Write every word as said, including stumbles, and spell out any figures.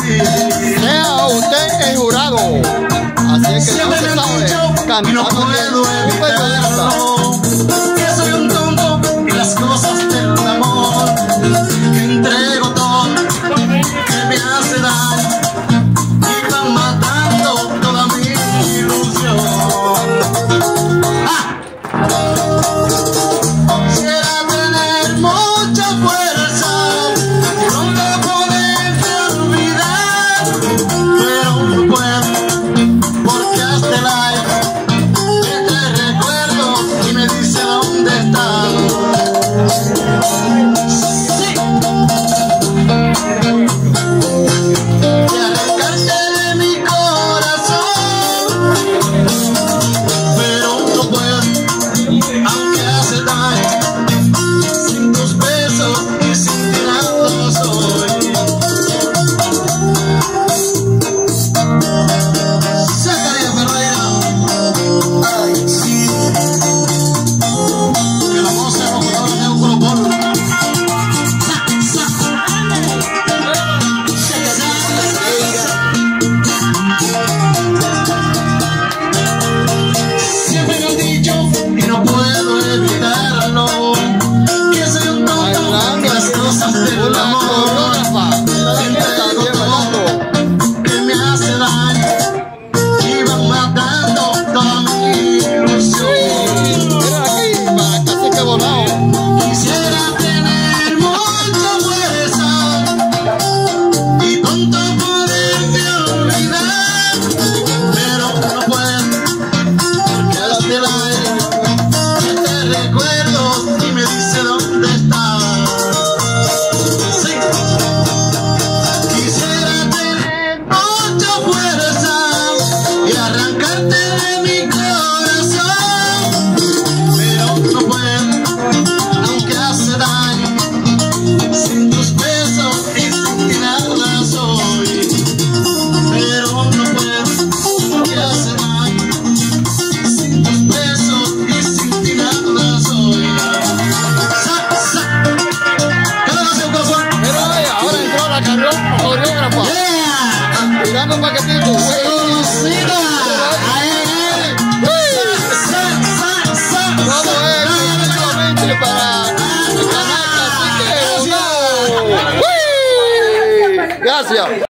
sea usted el jurado. Así es que no se sabe, cantando un periodista. Que soy un tonto en las cosas del amor, que entrego todo, que me hace daño y van matando toda mi ilusión. ¡Ah! Quisiera tener mucha fuerza, pronto poderte olvidar, pero no puedo, porque hasta el aire que te recuerdo y me dice dónde estás. Sí. Y arrancarte de mi corazón, pero no puedo, aunque hace daño, sin tus besos y sin ti nada soy. Zacarías Ferreira. Ay, sí. Que la voz se rompió de un grupón. Sa, sa. Siempre me han dicho y no puedo evitarlo, que soy un tonto en las cosas del amor, que entrego todo, que me hace daño y van matando toda mi ilusión. Quisiera tener mucha fuerza y pronto poderte olvidar, pero no puedo, porque hasta el aire que te recuerdo y me dice dónde estás. Sí. Quisiera tener mucha fuerza y arrancarte de mi corazón, pero no puedo, aunque hace daño, sin tus besos y sin ti nada soy. Pero no puedo, aunque hace daño, sin tus besos y sin ti nada soy. Sa, sa. ¿Qué le hace un corazón? Pero oye, ahora entró la carro- coreógrafa. Yeah. Tirando un paquetito. Conocida. Ay, ay, ay. Sa, sa, sa, Todo sa. es exclusivamente para el canal Cacique Bonao. ¡Uy! Gracias.